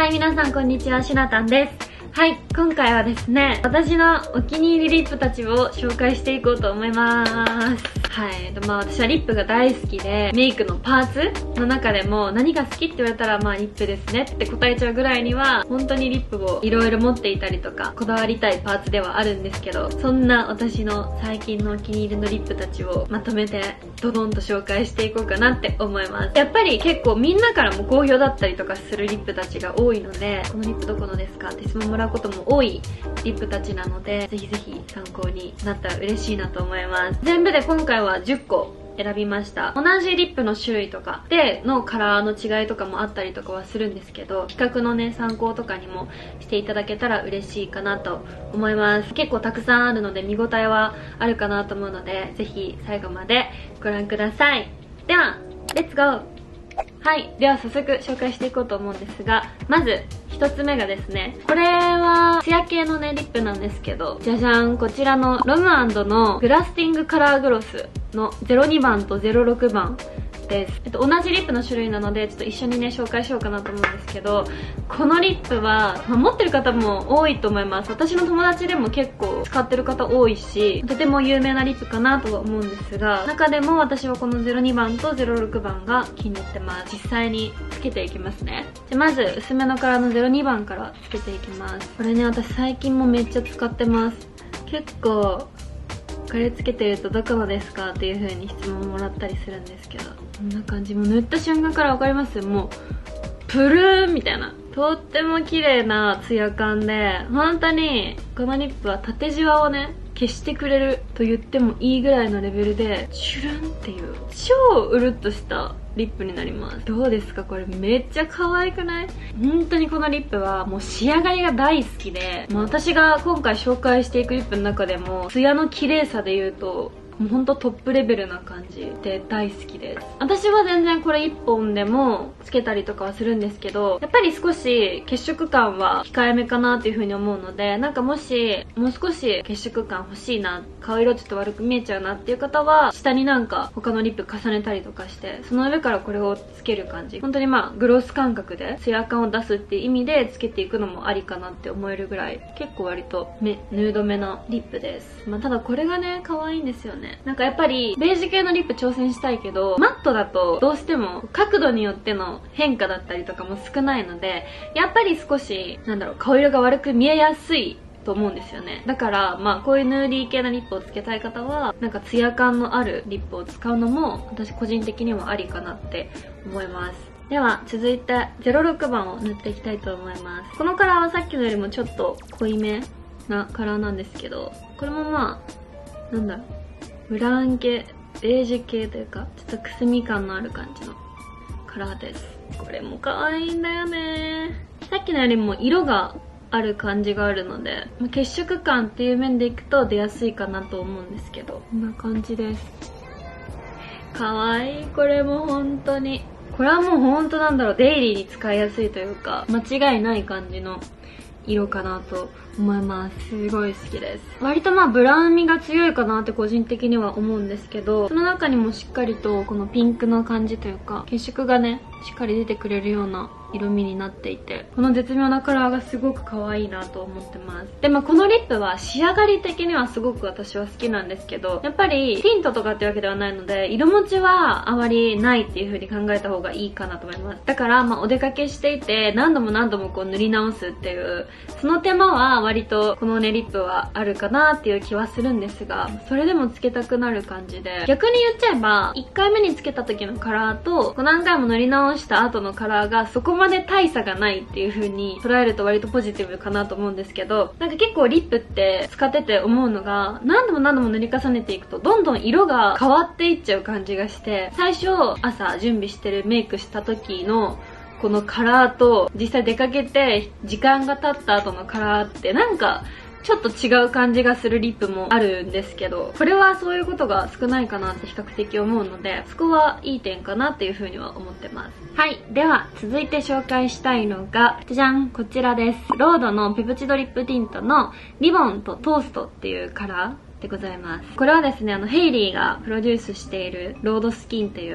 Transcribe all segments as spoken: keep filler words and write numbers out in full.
い、皆さんこんにちは、しなたんです。はい、今回はですね、私のお気に入りリップたちを紹介していこうと思います。はい、まあ私はリップが大好きで、メイクのパーツの中でも何が好きって言われたらまあリップですねって答えちゃうぐらいには、本当にリップをいろいろ持っていたりとか、こだわりたいパーツではあるんですけど、そんな私の最近のお気に入りのリップたちをまとめてドドンと紹介していこうかなって思います。やっぱり結構みんなからも好評だったりとかするリップたちが多いので、このリップどこのですかって質問もらうことも多いリップたちなので、ぜひぜひ参考になったら嬉しいなと思います。全部で今回はじゅっこ選びました。同じリップの種類とかでのカラーの違いとかもあったりとかはするんですけど、比較のね参考とかにもしていただけたら嬉しいかなと思います。結構たくさんあるので見応えはあるかなと思うので、ぜひ最後までご覧ください。ではレッツゴー。はい、では早速紹介していこうと思うんですが、まずひとつめがですね、これはツヤ系のねリップなんですけど、じゃじゃん、こちらのロムアンドのグラスティングカラーグロスのゼロにばんとゼロろくばんです。えっと、同じリップの種類なのでちょっと一緒にね紹介しようかなと思うんですけど、このリップは、まあ、持ってる方も多いと思います。私の友達でも結構使ってる方多いし、とても有名なリップかなとは思うんですが、中でも私はこのゼロにばんとゼロろくばんが気に入ってます。実際につけていきますね。じゃまず薄めのカラーのゼロにばんからつけていきます。これね、私最近もめっちゃ使ってます。結構これつけてるとどこのですかっていう風に質問もらったりするんですけど、こんな感じ。もう塗った瞬間から分かります。もうプルーンみたいな、とっても綺麗なツヤ感で、本当にこのリップは縦じわをね消してくれると言ってもいいぐらいのレベルでシュルンっていう超うるっとしたリップになります。どうですか？これめっちゃ可愛くない？本当にこのリップはもう仕上がりが大好きで、もう私が今回紹介していくリップの中でもツヤの綺麗さで言うともうほんとトップレベルな感じで大好きです。私は全然これいっぽんでもつけたりとかはするんですけど、やっぱり少し血色感は控えめかなっていう風に思うので、なんかもしもう少し血色感欲しいな、顔色ちょっと悪く見えちゃうなっていう方は、下になんか他のリップ重ねたりとかして、その上からこれをつける感じ、本当にまあグロス感覚でツヤ感を出すっていう意味でつけていくのもありかなって思えるぐらい、結構割とめヌードめなリップです。まあ、ただこれがね可愛いんですよね。なんかやっぱりベージュ系のリップ挑戦したいけど、マットだとどうしても角度によっての変化だったりとかも少ないので、やっぱり少しなんだろう、顔色が悪く見えやすいと思うんですよね。だからまあこういうヌーディー系なリップをつけたい方は、なんかツヤ感のあるリップを使うのも私個人的にはありかなって思います。では続いてゼロろくばんを塗っていきたいと思います。このカラーはさっきのよりもちょっと濃いめなカラーなんですけど、これもまあなんだろう、ブラウン系、ベージュ系というかちょっとくすみ感のある感じのカラーです。これも可愛いんだよね。さっきのよりも色がある感じがあるので、血色感っていう面でいくと出やすいかなと思うんですけど、こんな感じです。可愛い。これも本当に、これはもう本当なんだろう、デイリーに使いやすいというか間違いない感じの色かなと思います。すごい好きです。割とまあブラウン味が強いかなって個人的には思うんですけど、その中にもしっかりとこのピンクの感じというか血色がねしっかり出てくれるような色味になっていて、この絶妙なカラーがすごく可愛いなと思ってます。でもこのリップは仕上がり的にはすごく私は好きなんですけど、やっぱりティントとかってわけではないので色持ちはあまりないっていう風に考えた方がいいかなと思います。だからまあお出かけしていて何度も何度もこう塗り直すっていうその手間は割とこのねリップはあるかなっていう気はするんですが、それでもつけたくなる感じで、逆に言っちゃえばいっかいめにつけた時のカラーと何回も塗り直した後のカラーがそこまで大差がないっていう風に捉えると割とポジティブかなと思うんですけど、なんか結構リップって使ってて思うのが、何度も何度も塗り重ねていくとどんどん色が変わっていっちゃう感じがして、最初朝準備してるメイクした時のこのカラーと実際出かけて時間が経った後のカラーってなんかちょっと違う感じがするリップもあるんですけど、これはそういうことが少ないかなって比較的思うので、そこはいい点かなっていう風には思ってます。はい、では続いて紹介したいのがじゃじゃん、こちらです。ロードのペプチドリップティントのリボンとトーストっていうカラーでございます。これはですね、あのヘイリーがプロデュースしているロードスキンっていう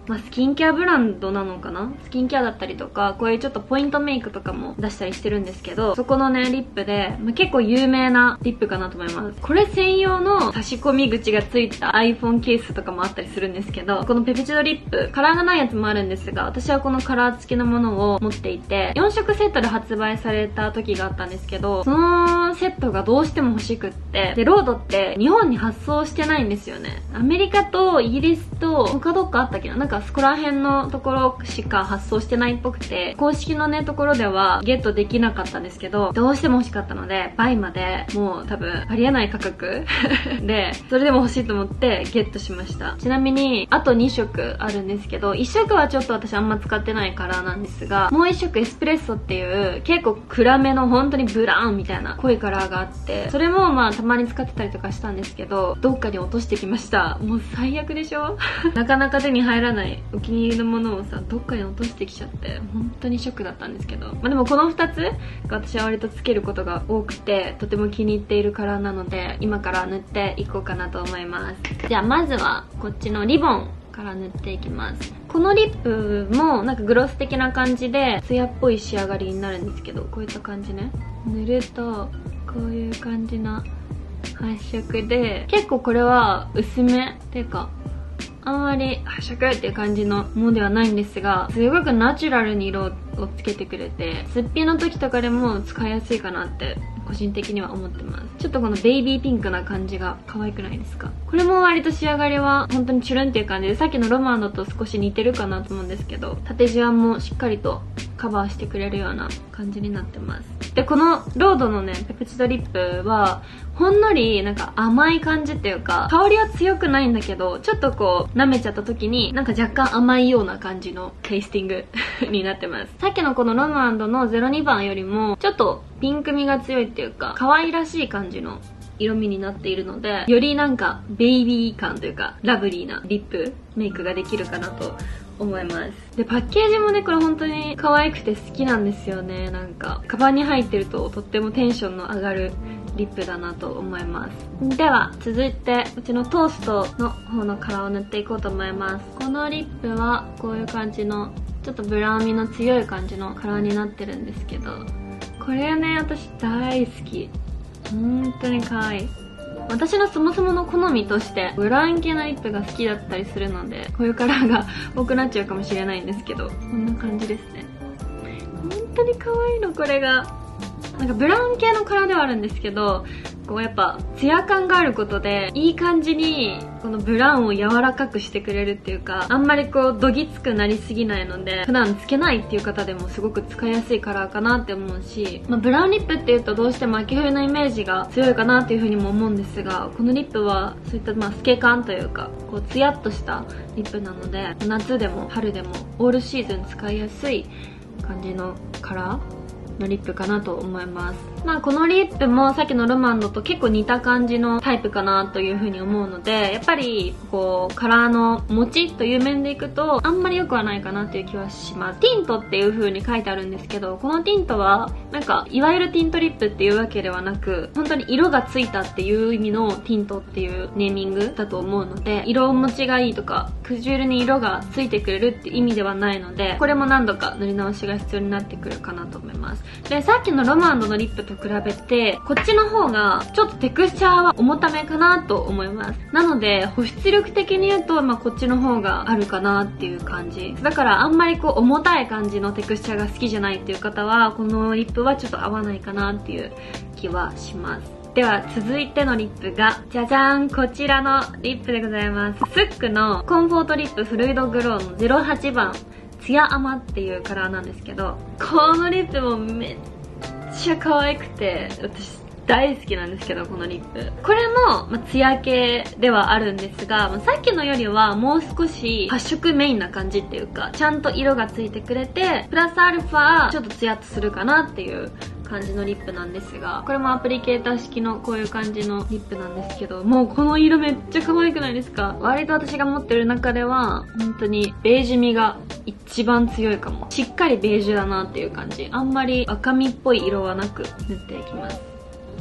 まあ、スキンケアブランドなのかな、スキンケアだったりとか、こういうちょっとポイントメイクとかも出したりしてるんですけど、そこのね、リップで、まあ、結構有名なリップかなと思います。これ専用の差し込み口がついた iPhone ケースとかもあったりするんですけど、このペプチドリップ、カラーがないやつもあるんですが、私はこのカラー付きのものを持っていて、よんしょくセットで発売された時があったんですけど、そのセットがどうしても欲しくって、で、ロードって日本に発送してないんですよね。アメリカとイギリスと他どっかあったっけな、なんかそこら辺のところしか発送してないっぽくて、公式のね、ところではゲットできなかったんですけど、どうしても欲しかったので、バイまでもう多分ありえない価格で、それでも欲しいと思ってゲットしました。ちなみに、あとにしょくあるんですけど、いっしょくはちょっと私あんま使ってないカラーなんですが、もういっしょくエスプレッソっていう結構暗めの本当にブラウンみたいな濃いカラーがあって、それもまあたまに使ってたりとかしたんですけど、どっかに落としてきました。もう最悪でしょなかなか手に入らないお気に入りのものをさ、どっかに落としてきちゃって本当にショックだったんですけど、まあ、でもこのふたつが私は割とつけることが多くて、とても気に入っているカラーなので、今から塗っていこうかなと思います。じゃあまずはこっちのリボンから塗っていきます。このリップもなんかグロス的な感じでツヤっぽい仕上がりになるんですけど、こういった感じね、塗るとこういう感じな発色で、結構これは薄めっていうかあんまり発色っていう感じのものではないんですが、すごくナチュラルに色をつけてくれて、すっぴんの時とかでも使いやすいかなって個人的には思ってます。ちょっとこのベイビーピンクな感じが可愛くないですか？これも割と仕上がりは本当にチュルンっていう感じで、さっきのロマンドと少し似てるかなと思うんですけど、縦じわもしっかりとカバーしてくれるような感じになってます。で、このロードのね、ペプチドリップはほんのりなんか甘い感じっていうか、香りは強くないんだけど、ちょっとこう舐めちゃった時になんか若干甘いような感じのテイスティングになってます。さっきのこのロマンドのゼロにばんよりもちょっとピンク味が強いっていうか、可愛らしい感じの色味になっているので、よりなんかベイビー感というかラブリーなリップメイクができるかなと思います。で、パッケージもね、これ本当に可愛くて好きなんですよね。なんかカバンに入ってるととってもテンションの上がるリップだなと思います。では続いてうちのトーストの方のカラーを塗っていこうと思います。このリップはこういう感じのちょっとブラウン味の強い感じのカラーになってるんですけど、これね、私大好き。本当に可愛い。私のそもそもの好みとしてブラウン系のリップが好きだったりするので、こういうカラーが多くなっちゃうかもしれないんですけど、こんな感じですね。本当に可愛いの、これが。なんかブラウン系のカラーではあるんですけど、こうやっぱツヤ感があることでいい感じにこのブラウンを柔らかくしてくれるっていうか、あんまりこうどぎつくなりすぎないので、普段つけないっていう方でもすごく使いやすいカラーかなって思うし、まあ、ブラウンリップっていうとどうしても秋冬のイメージが強いかなっていう風にも思うんですが、このリップはそういったまあ透け感というか、こうツヤっとしたリップなので、夏でも春でもオールシーズン使いやすい感じのカラーのリップかなと思います。まあこのリップもさっきのロマンドと結構似た感じのタイプかなというふうに思うので、やっぱりこうカラーの持ちという面でいくとあんまり良くはないかなっていう気はします。ティントっていう風に書いてあるんですけど、このティントはなんかいわゆるティントリップっていうわけではなく、本当に色がついたっていう意味のティントっていうネーミングだと思うので、色持ちがいいとか唇に色がついてくれるっていう意味ではないので、これも何度か塗り直しが必要になってくるかなと思います。で、さっきのロマンドのリップと比べてこっちの方がちょっとテクスチャーは重ためかなと思います。なので保湿力的に言うと、まあ、こっちの方があるかなっていう感じだから、あんまりこう重たい感じのテクスチャーが好きじゃないっていう方はこのリップはちょっと合わないかなっていう気はします。では続いてのリップがじゃじゃーん、こちらのリップでございます。スックのコンフォートリップフルイドグローのゼロはちばんツヤアマっていうカラーなんですけど、このリップもめっちゃ可愛くて私大好きなんですけど、このリップこれも、まあ、ツヤ系ではあるんですが、まあ、さっきのよりはもう少し発色メインな感じっていうか、ちゃんと色がついてくれてプラスアルファちょっとツヤっとするかなっていう感じのリップなんですが、これもアプリケーター式のこういう感じのリップなんですけど、もうこの色めっちゃ可愛くないですか？割と私が持ってる中では本当にベージュ味が一番強いかも。しっかりベージュだなっていう感じ。あんまり赤みっぽい色はなく塗っていきます。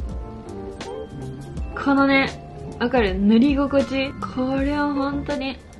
このね、わかる？塗り心地、これは本当に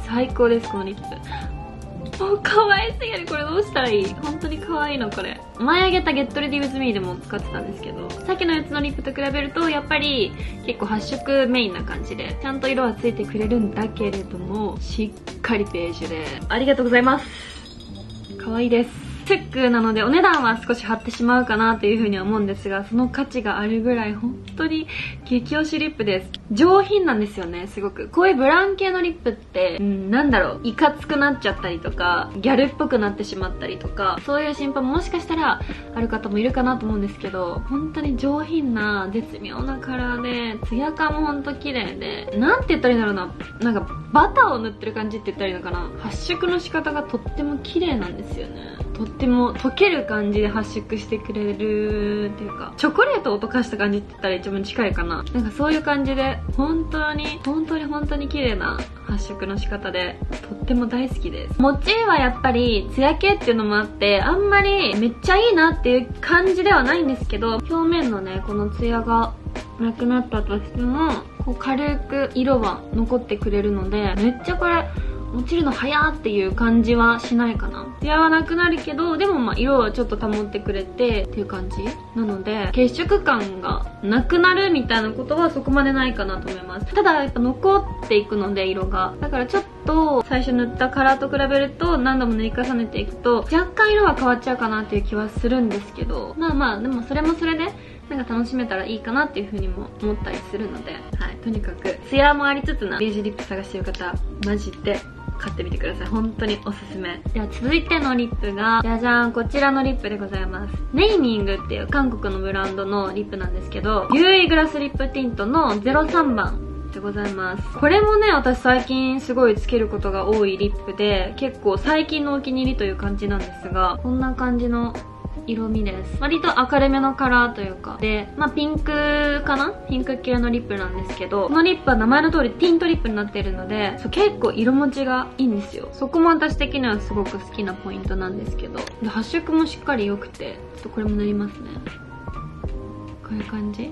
最高です、このリップ。もう可愛すぎる。これどうしたらいい？本当に可愛いの、これ。前あげた Get Ready With Me でも使ってたんですけど、さっきのやつのリップと比べると、やっぱり結構発色メインな感じで、ちゃんと色はついてくれるんだけれども、しっかりベージュで、ありがとうございます。可愛いです。チェックなのでお値段は少し張ってしまうかなというふうには思うんですが、その価値があるぐらい本当に激推しリップです。上品なんですよね、すごく。こういうブラウン系のリップって、うん、なんだろう、いかつくなっちゃったりとか、ギャルっぽくなってしまったりとか、そういう心配ももしかしたらある方もいるかなと思うんですけど、本当に上品な絶妙なカラーで、ツヤ感も本当綺麗で、なんて言ったらいいんだろうな、なんかバターを塗ってる感じって言ったらいいのかな。発色の仕方がとっても綺麗なんですよね。とっても溶ける感じで発色してくれるっていうか、チョコレートを溶かした感じって言ったら一番近いかな。なんかそういう感じで、本当に本当に本当に綺麗な発色の仕方で、とっても大好きです。モチーはやっぱりツヤ系っていうのもあって、あんまりめっちゃいいなっていう感じではないんですけど、表面のねこのツヤがなくなったとしても、こう軽く色は残ってくれるので、めっちゃこれ落ちるの早ーっていう感じはしないかな。ツヤはなくなるけど、でもまあ色はちょっと保ってくれてっていう感じなので、血色感がなくなるみたいなことはそこまでないかなと思います。ただやっぱ残っていくので、色が。だからちょっと最初塗ったカラーと比べると、何度も塗り重ねていくと若干色は変わっちゃうかなっていう気はするんですけど、まあまあでもそれもそれでなんか楽しめたらいいかなっていう風にも思ったりするので、はい、とにかくツヤもありつつなベージュリップ探してる方、マジで買ってみてください。本当におすすめ。では続いてのリップが、じゃじゃーん、こちらのリップでございます。ネイミングっていう韓国のブランドのリップなんですけど、ユーイグラスリップティントのゼロさんばんでございます。これもね、私最近すごいつけることが多いリップで、結構最近のお気に入りという感じなんですが、こんな感じの色味です。割と明るめのカラーというかで、まあピンクかな、ピンク系のリップなんですけど、このリップは名前の通りティントリップになっているので、そう結構色持ちがいいんですよ。そこも私的にはすごく好きなポイントなんですけど、で発色もしっかり良くて、ちょっとこれも塗りますね。こういう感じ。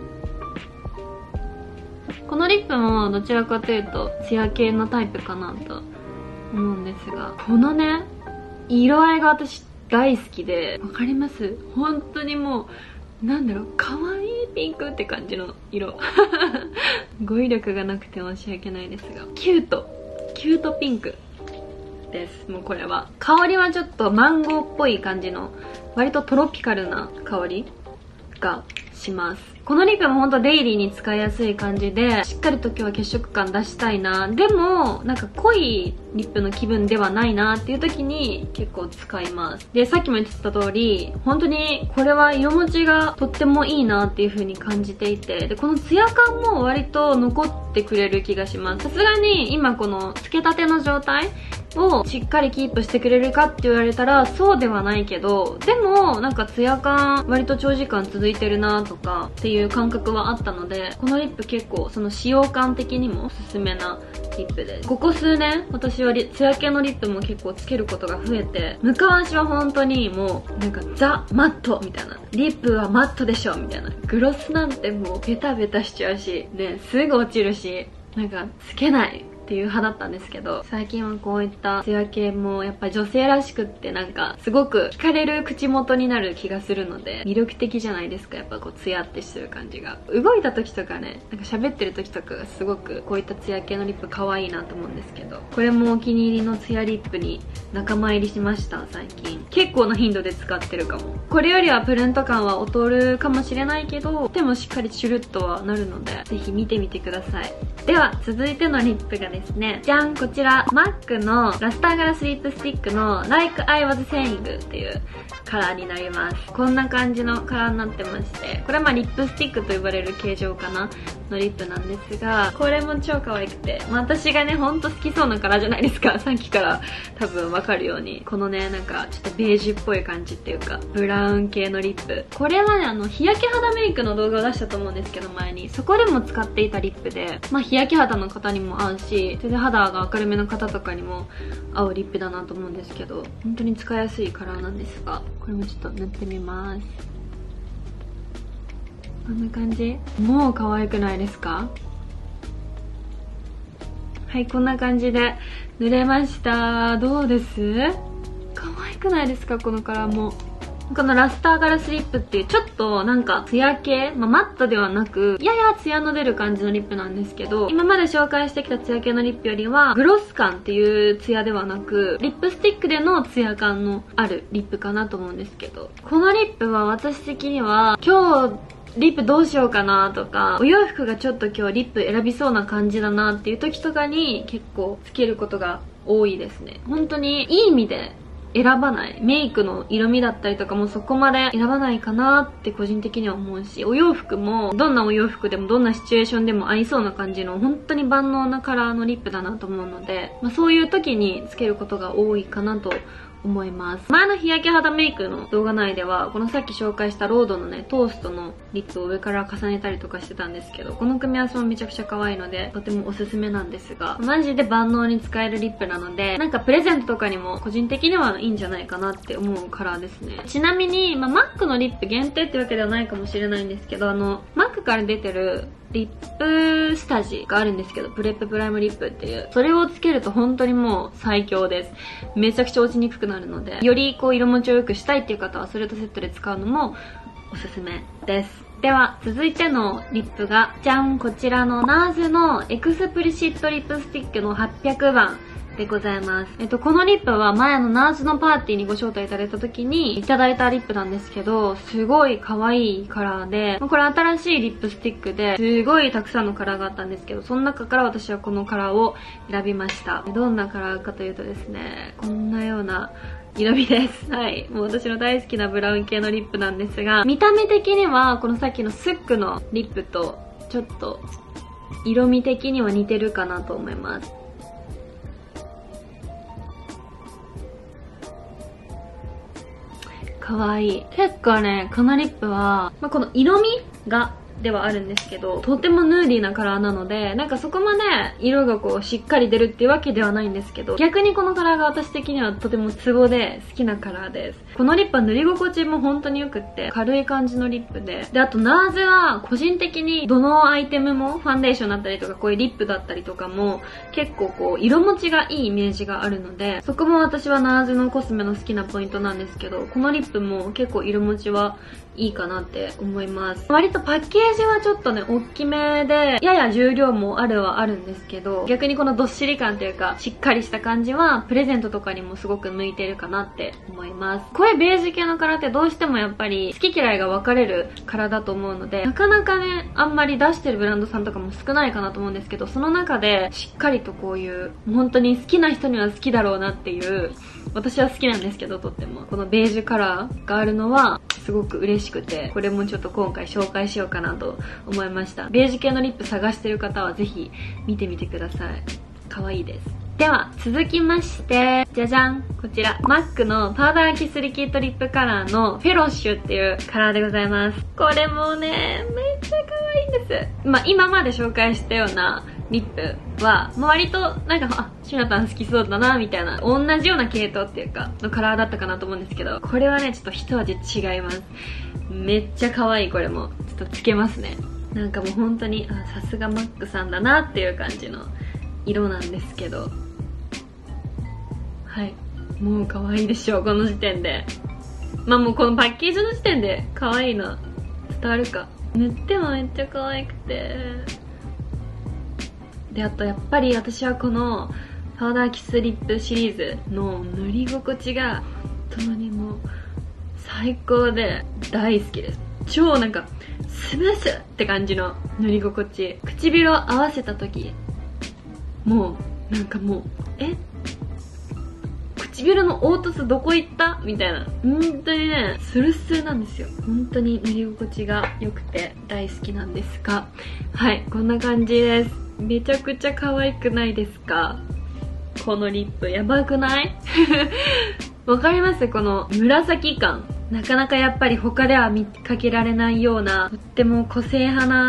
このリップもどちらかというとツヤ系のタイプかなと思うんですが、このね色合いが私大好きで、わかります？本当にもう、なんだろう、可愛いピンクって感じの色。語彙力がなくて申し訳ないですが、キュート、キュートピンクです。もうこれは。香りはちょっとマンゴーっぽい感じの、割とトロピカルな香りがします。このリップもほんとデイリーに使いやすい感じで、しっかりと今日は血色感出したいな、でもなんか濃いリップの気分ではないなっていう時に結構使います。で、さっきも言ってた通り、本当にこれは色持ちがとってもいいなっていう風に感じていて、でこのツヤ感も割と残ってくれる気がします。さすがに今このつけたての状態をしっかりキープしてくれるかって言われたらそうではないけど、でもなんかツヤ感割と長時間続いてるなとかっていう感覚はあったので、このリップ結構その使用感的にもおすすめなリップです。ここ数年私はツヤ系のリップも結構つけることが増えて、昔は本当にもうなんかザ・マットみたいな、リップはマットでしょみたいな、グロスなんてもうベタベタしちゃうしね、すぐ落ちるし、なんかつけないっていう派だったんですけど、最近はこういったツヤ系もやっぱ女性らしくってなんかすごく惹かれる口元になる気がするので魅力的じゃないですか。やっぱこうツヤってしてる感じが、動いた時とかね、なんか喋ってる時とかがすごくこういったツヤ系のリップ可愛いなと思うんですけど、これもお気に入りのツヤリップに仲間入りしました。最近結構な頻度で使ってるかも。これよりはプルント感は劣るかもしれないけど、でもしっかりシュルッとはなるのでぜひ見てみてください。では続いてのリップがですね、じゃん、こちら マック のラスターガラスリップスティックの Like I Was Saying っていうカラーになります。こんな感じのカラーになってまして、これはまあリップスティックと呼ばれる形状かなのリップなんですが、これも超可愛くて、まあ、私がねほんと好きそうなカラーじゃないですか。さっきから多分わかるように、このねなんかちょっとベージュっぽい感じっていうかブラウン系のリップ、これはねあの日焼け肌メイクの動画を出したと思うんですけど、前にそこでも使っていたリップで、まあ日焼け肌の方にも合うし、手で肌が明るめの方とかにも合うリップだなと思うんですけど、本当に使いやすいカラーなんですが、これもちょっと塗ってみます。こんな感じ。もう可愛くないですか？ はい、こんな感じで塗れました。どうです？可愛くないですか、このカラーも。このラスターガラスリップっていうちょっとなんかツヤ系、まあ、マットではなくややツヤの出る感じのリップなんですけど、今まで紹介してきたツヤ系のリップよりはグロス感っていうツヤではなくリップスティックでのツヤ感のあるリップかなと思うんですけど、このリップは私的には今日リップどうしようかなとか、お洋服がちょっと今日リップ選びそうな感じだなっていう時とかに結構つけることが多いですね。本当にいい意味で選ばない。メイクの色味だったりとかもそこまで選ばないかなって個人的には思うし、お洋服もどんなお洋服でもどんなシチュエーションでも合いそうな感じの本当に万能なカラーのリップだなと思うので、まあ、そういう時につけることが多いかなと思います。前の日焼け肌メイクの動画内ではこのさっき紹介したロードのねトーストのリップを上から重ねたりとかしてたんですけど、この組み合わせもめちゃくちゃ可愛いのでとてもおすすめなんですが、マジで万能に使えるリップなので、なんかプレゼントとかにも個人的にはいいんじゃないかなって思うカラーですね。ちなみに、まあ、マックのリップ限定ってわけではないかもしれないんですけど、あのマックから出てるリップ下地があるんですけど、プレッププライムリップっていう、それをつけると本当にもう最強です。めちゃくちゃ落ちにくくなるので、よりこう色持ちを良くしたいっていう方はそれとセットで使うのもおすすめです。では続いてのリップがじゃん、こちらのナーズのエクスプリシットリップスティックのはっぴゃくばんでございます。えっと、このリップは前のナーズのパーティーにご招待いただいた時にいただいたリップなんですけど、すごい可愛いカラーで、これ新しいリップスティックですごいたくさんのカラーがあったんですけど、その中から私はこのカラーを選びました。どんなカラーかというとですね、こんなような色味です。はい。もう私の大好きなブラウン系のリップなんですが、見た目的にはこのさっきのスックのリップとちょっと色味的には似てるかなと思います。かわいい。結構ね、このリップは、まあ、この色味がではあるんですけど、とてもヌーディーなカラーなので、なんかそこまで色がこうしっかり出るっていうわけではないんですけど、逆にこのカラーが私的にはとてもツボで好きなカラーです。このリップは塗り心地も本当に良くって、軽い感じのリップで、で、あとナーズは個人的にどのアイテムも、ファンデーションだったりとか、こういうリップだったりとかも、結構こう色持ちがいいイメージがあるので、そこも私はナーズのコスメの好きなポイントなんですけど、このリップも結構色持ちはいいかなって思います。割とパッケージはちょっとね、大きめで、やや重量もあるはあるんですけど、逆にこのどっしり感というか、しっかりした感じは、プレゼントとかにもすごく向いてるかなって思います。こういうベージュ系のカラーってどうしてもやっぱり好き嫌いが分かれるカラーだと思うので、なかなかね、あんまり出してるブランドさんとかも少ないかなと思うんですけど、その中でしっかりとこういう、本当に好きな人には好きだろうなっていう、私は好きなんですけど、とっても。このベージュカラーがあるのは、すごく嬉しくて、これもちょっと今回紹介しようかなと思いました。ベージュ系のリップ探してる方はぜひ見てみてください。可愛いです。では、続きまして、じゃじゃんこちら、マックのパウダーキスリキッドリップカラーのフェロッシュっていうカラーでございます。これもね、めっちゃ可愛いんです。まあ、今まで紹介したようなリップは、まあ、割となんか、あ、シュナタン好きそうだなみたいな、同じような系統っていうかのカラーだったかなと思うんですけど、これはねちょっと一味違います。めっちゃ可愛い。これもちょっとつけますね。なんかもう本当に、あ、さすがマックさんだなっていう感じの色なんですけど、はい、もう可愛いでしょう、この時点で。まあもうこのパッケージの時点で可愛いの伝わるか。塗ってもめっちゃ可愛くて、で、あとやっぱり私はこのパウダーキスリップシリーズの塗り心地が本当にもう最高で大好きです。超なんかスムースって感じの塗り心地。唇を合わせた時もうなんかもうえ唇の凹凸どこ行ったみたいな、本当にねスルスルなんですよ。本当に塗り心地が良くて大好きなんですが、はい、こんな感じです。めちゃくちゃ可愛くないですか？このリップやばくないわかります？この紫感、なかなかやっぱり他では見かけられないようなとっても個性派な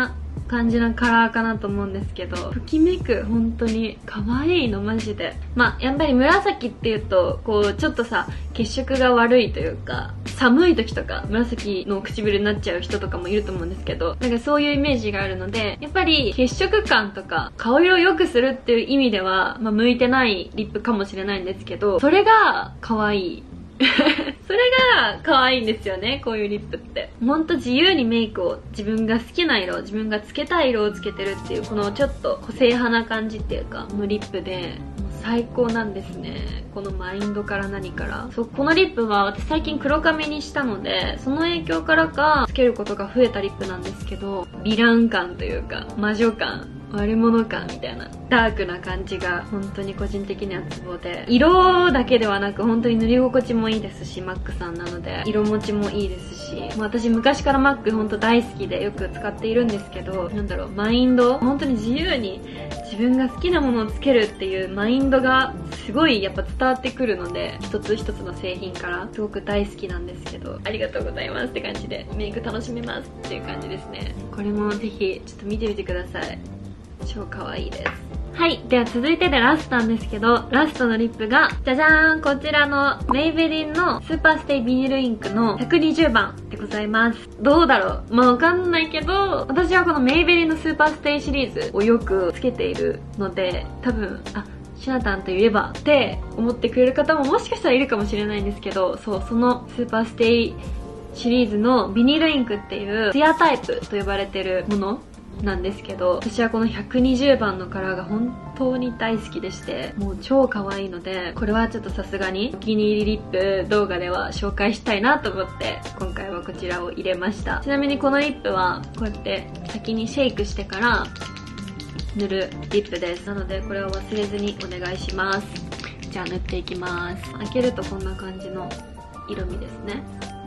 感じのカラーかなと思うんですけど、ときめく。本当に可愛いのマジで。まあやっぱり紫っていうとこうちょっとさ血色が悪いというか、寒い時とか紫の唇になっちゃう人とかもいると思うんですけど、なんかそういうイメージがあるので、やっぱり血色感とか顔色を良くするっていう意味では、まあ、向いてないリップかもしれないんですけど、それが可愛いそれが可愛いんですよね、こういうリップって。ほんと自由にメイクを自分が好きな色、自分がつけたい色をつけてるっていう、このちょっと個性派な感じっていうかのリップでもう最高なんですね。このマインドから何からそう、このリップは私最近黒髪にしたので、その影響からかつけることが増えたリップなんですけど、ヴィラン感というか魔女感、悪者感みたいなダークな感じが本当に個人的にはツボで、色だけではなく本当に塗り心地もいいですし、マックさんなので色持ちもいいですし、まあ、私昔からマック本当大好きでよく使っているんですけど、なんだろう、マインド、本当に自由に自分が好きなものをつけるっていうマインドがすごいやっぱ伝わってくるので、一つ一つの製品からすごく大好きなんですけど、ありがとうございますって感じで、メイク楽しめますっていう感じですね。これもぜひちょっと見てみてください。超可愛いです。はい。では続いてでラストなんですけど、ラストのリップが、じゃじゃーん、こちらのメイベリンのスーパーステイビニールインクのひゃくにじゅうばんでございます。どうだろう、まあわかんないけど、私はこのメイベリンのスーパーステイシリーズをよくつけているので、多分、あ、シナタンといえばって思ってくれる方ももしかしたらいるかもしれないんですけど、そう、そのスーパーステイシリーズのビニールインクっていうツヤタイプと呼ばれてるものなんですけど、私はこのひゃくにじゅうばんのカラーが本当に大好きでして、もう超可愛いので、これはちょっとさすがにお気に入りリップ動画では紹介したいなと思って今回はこちらを入れました。ちなみにこのリップはこうやって先にシェイクしてから塗るリップです。なのでこれを忘れずにお願いします。じゃあ塗っていきます。開けるとこんな感じの色味ですね。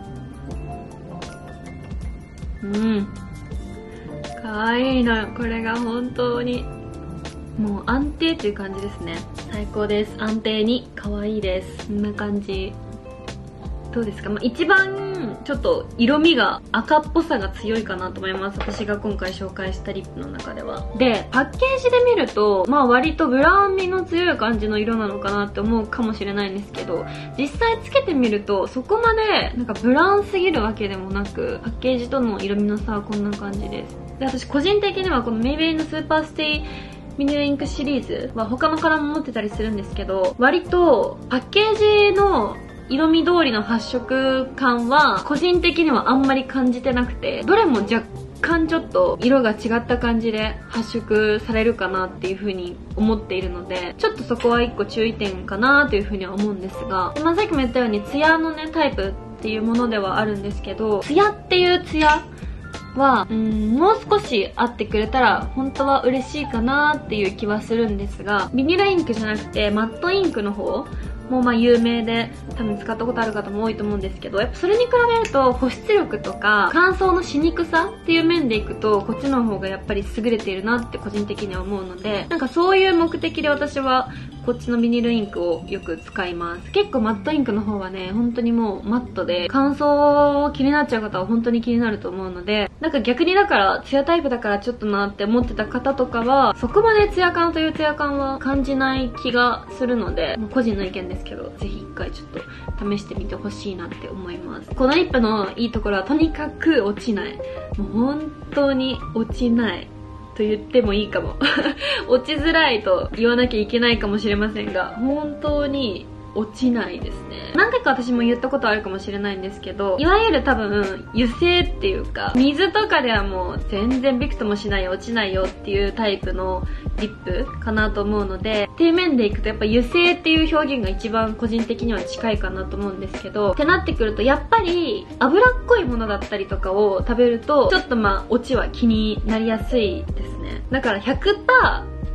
うん、可愛いの。これが本当にもう安定っていう感じですね。最高です。安定に可愛いです。こんな感じ。どうですか？まあ、一番ちょっと色味が赤っぽさが強いかなと思います。私が今回紹介したリップの中では。で、パッケージで見ると、まあ割とブラウン味の強い感じの色なのかなって思うかもしれないんですけど、実際つけてみるとそこまでなんかブラウンすぎるわけでもなく、パッケージとの色味の差はこんな感じです。で、私個人的にはこのメイベリンのスーパーステイビニールインクシリーズは他のカラーも持ってたりするんですけど、割とパッケージの色味通りの発色感は個人的にはあんまり感じてなくて、どれも若干ちょっと色が違った感じで発色されるかなっていう風に思っているので、ちょっとそこは一個注意点かなという風には思うんですが、まあ、さっきも言ったようにツヤのねタイプっていうものではあるんですけど、ツヤっていうツヤは、うん、もう少しあってくれたら本当は嬉しいかなっていう気はするんですが、ビニールインクじゃなくてマットインクの方もうまあ有名で多分使ったことある方も多いと思うんですけど、やっぱそれに比べると保湿力とか乾燥のしにくさっていう面でいくとこっちの方がやっぱり優れているなって個人的には思うので、なんかそういう目的で私はこっちのビニールインクをよく使います。結構マットインクの方はね、本当にもうマットで乾燥気になっちゃう方は本当に気になると思うので、なんか逆にだからツヤタイプだからちょっとなって思ってた方とかはそこまでツヤ感というツヤ感は感じない気がするので、個人の意見ですけど、ぜひ一回ちょっと試してみてほしいなって思います。このリップのいいところはとにかく落ちない。もう本当に落ちないと言ってもいいかも落ちづらいと言わなきゃいけないかもしれませんが、本当に落ちないですね。何回か私も言ったことあるかもしれないんですけど、いわゆる多分油性っていうか水とかではもう全然びくともしない落ちないよっていうタイプのリップかなと思うので、っていう面でいくとやっぱ油性っていう表現が一番個人的には近いかなと思うんですけど、ってなってくるとやっぱり脂っこいものだったりとかを食べるとちょっとまあ落ちは気になりやすいですね。だから ひゃくパーセント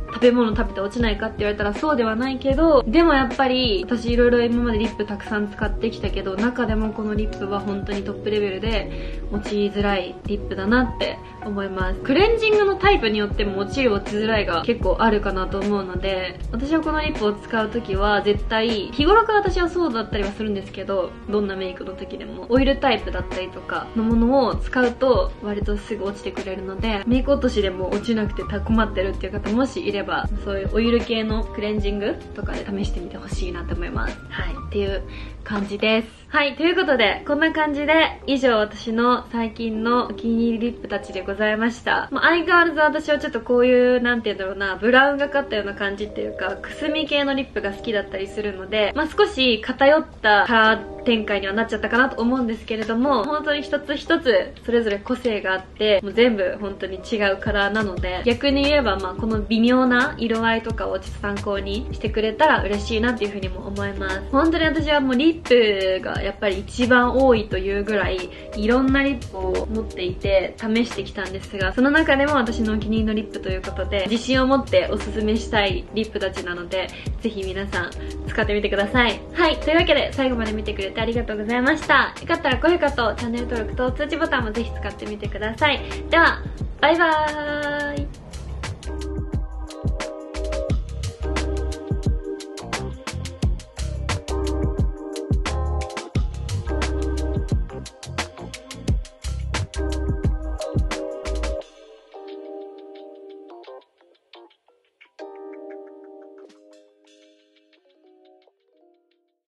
食べ物食べて落ちないかって言われたらそうではないけど、でもやっぱり私いろいろ今までリップたくさん使ってきたけど、中でもこのリップは本当にトップレベルで落ちづらいリップだなって思います。クレンジングのタイプによっても落ちる落ちづらいが結構あるかなと思うので、私はこのリップを使う時は絶対、日頃から私はそうだったりはするんですけど、どんなメイクの時でもオイルタイプだったりとかのものを使うと割とすぐ落ちてくれるので、メイク落としでも落ちなくて困ってるっていう方もしいれば、そういうオイル系のクレンジングとかで試してみてほしいなと思います。はい、っていう感じです。はい、ということで、こんな感じで、以上私の最近のお気に入りリップたちでございました。まあ、相変わらず私はちょっとこういう、なんて言うんだろうな、ブラウンがかったような感じっていうか、くすみ系のリップが好きだったりするので、まあ、少し偏ったカラー展開にはなっちゃったかなと思うんですけれども、本当に一つ一つそれぞれ個性があって、もう全部本当に違うカラーなので、逆に言えばまあこの微妙な色合いとかをちょっと参考にしてくれたら嬉しいなっていうふうにも思います。本当に私はもうリップがやっぱり一番多いというぐらいいろんなリップを持っていて試してきたんですが、その中でも私のお気に入りのリップということで自信を持っておすすめしたいリップたちなので、ぜひ皆さん使ってみてください。はい、というわけで最後まで見てくれてありがとうございました。よかったら高評価とチャンネル登録と通知ボタンもぜひ使ってみてください。ではバイバーイ。